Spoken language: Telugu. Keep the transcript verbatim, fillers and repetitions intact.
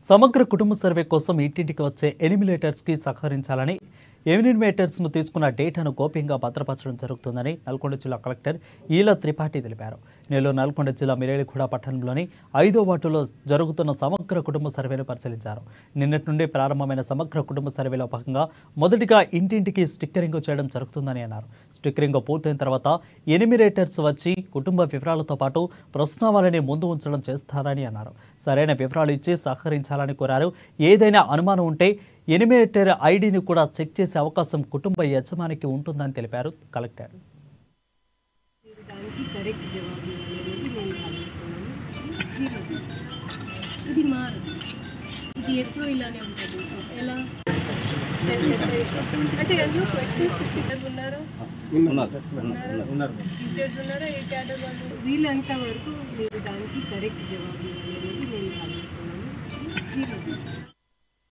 సమగ్ర కుటుంబ సర్వే కోసం ఇంటింటికి వచ్చే ఎనిమిలేటర్స్కి సహకరించాలని ఎనిమిలేటర్స్ను తీసుకున్న డేటాను గోప్యంగా భద్రపరచడం జరుగుతుందని నల్గొండ జిల్లా కలెక్టర్ ఈల త్రిపాఠి తెలిపారు. నెల్లూరు నల్గొండ జిల్లా మిరేలిగూడ పట్టణంలోని ఐదో వార్డులో జరుగుతున్న సమగ్ర కుటుంబ సర్వేను పరిశీలించారు. నిన్నటి నుండి ప్రారంభమైన సమగ్ర కుటుంబ సర్వేలో భాగంగా మొదటిగా ఇంటింటికి స్టిక్కరింగ్ చేయడం జరుగుతుందని అన్నారు. స్టిక్కరింగ్ పూర్తయిన తర్వాత ఎనిమిలేటర్స్ వచ్చి కుటుంబ వివరాలతో పాటు ప్రశ్నావళిని ముందు ఉంచడం చేస్తారని అన్నారు. సరైన వివరాలు ఇచ్చి సహకరించాలని కోరారు. ఏదైనా అనుమానం ఉంటే ఎనిమిలేటర్ ఐడిని కూడా చెక్ చేసే అవకాశం కుటుంబ యజమానికి ఉంటుందని తెలిపారు కలెక్టర్. ఇది మారదు, ఇది ఎప్పుడు ఇలానే ఉంటుంది. ఎలా అంటే ఎందుకు క్వశ్చన్స్ టీచర్స్ ఉన్నారా టీచర్స్ ఉన్నారా ఏ క్యాడర్ వాళ్ళు వీళ్ళంత వరకు మీరు దానికి కరెక్ట్ జవాబు ఇవ్వాలి అనేది నేను భావిస్తున్నాను. సీరియస్గా